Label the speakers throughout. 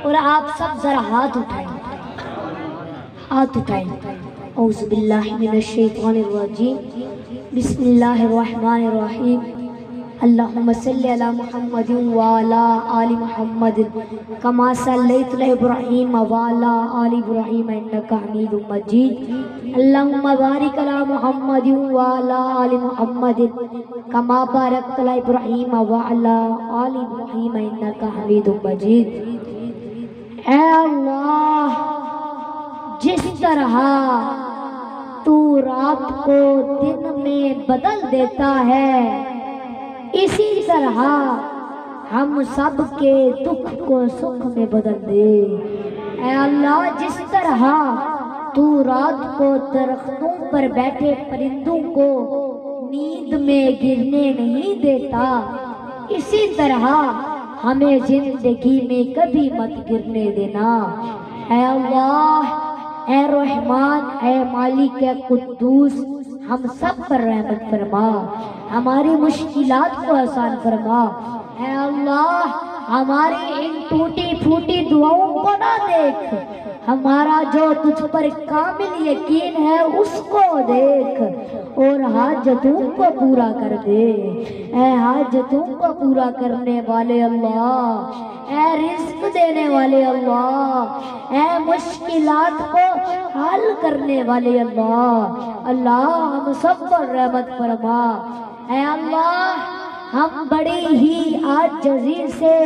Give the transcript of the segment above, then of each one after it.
Speaker 1: اور آپ سب ذرا ہاتھ اٹھائیں، ہاتھ اٹھائیں۔ اعوذ باللہ من الشیطان الرجیم، بسم اللہ الرحمن الرحیم۔ اللہم صلی علی محمد وعلی آل محمد کما صلیت علی ابراہیم وعلی آل ابراہیم انکا حمید مجید۔ اللہم بارک علی محمد وعلی آل محمد کما بارکت علی ابراہیم وعلی آل ابراہیم انکا حمید مجید۔ اے اللہ، جس طرح تو رات کو دن میں بدل دیتا ہے، اسی طرح ہم سب کے دکھ کو سکھ میں بدل دے۔ اے اللہ، جس طرح تو رات کو درختوں پر بیٹھے پرندوں کو نیند میں گرنے نہیں دیتا، اسی طرح ہمیں زندگی میں کبھی مت گرنے دینا۔ اے اللہ، اے رحمان، اے مالک، اے قدوس، ہم سب پر رحمت فرما، ہماری مشکلات کو آسان فرما۔ اے اللہ، ہماری ان ٹوٹی پھوٹی دعاؤں کو نہ دیکھ، ہمارا جو تجھ پر کامل یقین ہے اس کو دیکھ اور حاجتوں کو پورا کر دے۔ اے حاجتوں کو پورا کرنے والے اللہ، اے رزق دینے والے اللہ، اے مشکلات کو حل کرنے والے اللہ، اللہ ہم سب پر رحمت فرما۔ اے اللہ، ہم بڑی ہی عاجزی سے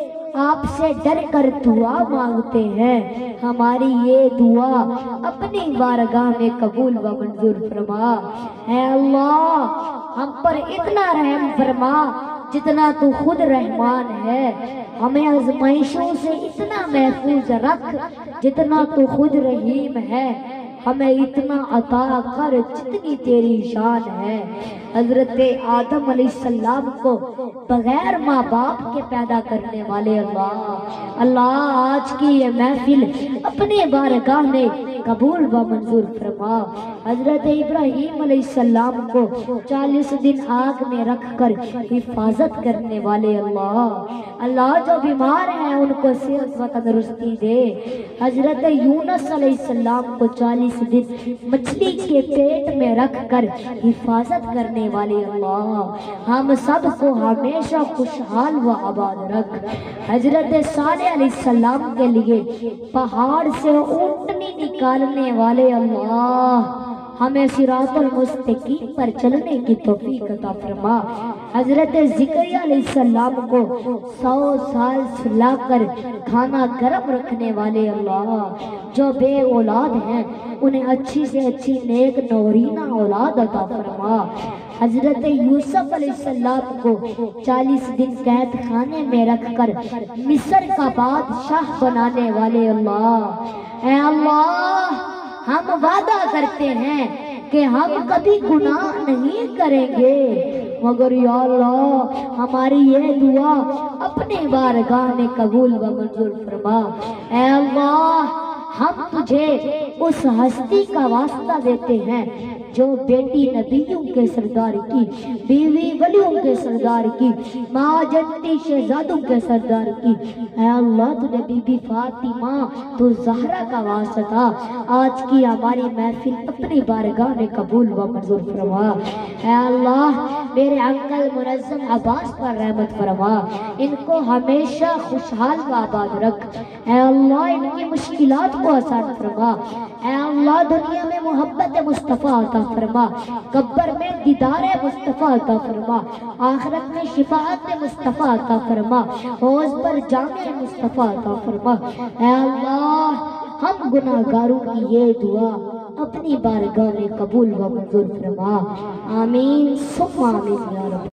Speaker 1: آپ سے ڈر کر دعا مانگتے ہیں، ہماری یہ دعا اپنی بارگاہ میں قبول و منظور فرما۔ اے اللہ، ہم پر اتنا رحم فرما جتنا تو خود رحمان ہے، ہمیں آزمائشوں سے اتنا محفوظ رکھ جتنا تو خود رحیم ہے، ہمیں اتنا عطا کر جتنی تیری شان ہے۔ حضرت آدم علیہ السلام کو بغیر ماں باپ کے پیدا کرنے والے اللہ، اللہ آج کی یہ محفل اپنی بارگاہ میں قبول و منظور فرما۔ حضرت ابراہیم علیہ السلام کو 40 دن آگ میں رکھ کر حفاظت کرنے والے اللہ، اللہ جو بیمار ہیں ان کو صحت و تندرستی دے۔ حضرت یونس علیہ السلام کو 40 دن مچھلی کے پیٹ میں رکھ کر حفاظت کرنے والے اللہ، ہم سب کو ہمیشہ خوشحال و آباد رکھ۔ حضرت صالح علیہ السلام کے لیے پہاڑ سے اونٹنی نکالنے والے اللہ، ہمیں صراط المستقیم پر چلنے کی توفیق عطا فرما۔ حضرت زکریا علیہ السلام کو 100 سال سلا کر کھانا گرم رکھنے والے اللہ، جو بے اولاد ہیں انہیں اچھی سے اچھی نیک نورینہ اولاد عطا فرما۔ حضرت یوسف علیہ السلام کو 40 دن قید خانے میں رکھ کر مصر کا بادشاہ بنانے والے اللہ، اے اللہ، ہم وعدہ کرتے ہیں کہ ہم کبھی گناہ نہیں کریں گے، مگر یا اللہ ہماری یہ دعا اپنے بارگاہ میں قبول و منظور فرما۔ اے اللہ، ہم تجھے اس ہستی کا واسطہ دیتے ہیں جو بیٹی نبیوں کے سردار کی، بیوی ولیوں کے سردار کی، ماں جنتی شہزادوں کے سردار کی، اے اللہ تجھے بی بی فاطمہ تو زہرا کا واسطہ تھا، آج کی ہماری محفل اپنی بارگاہ میں قبول و منظور فرما۔ اے اللہ، میرے انکل منظم عباس پر رحمت فرما، ان کو ہمیشہ خوشحال و آباد رکھ۔ اے اللہ، ان کی مشکلات کو آسان فرما۔ اے اللہ، دنیا میں محبت مصطفیٰ عطا فرما، قبر میں دیدار مصطفیٰ عطا فرما، آخرت میں شفاعت مصطفیٰ عطا فرما، حوض پر جامع مصطفیٰ عطا فرما۔ اے اللہ، ہم گناہگاروں کی یہ دعا اپنی بارگاہ میں قبول و منظور فرما۔ آمین ثم آمین یا رب۔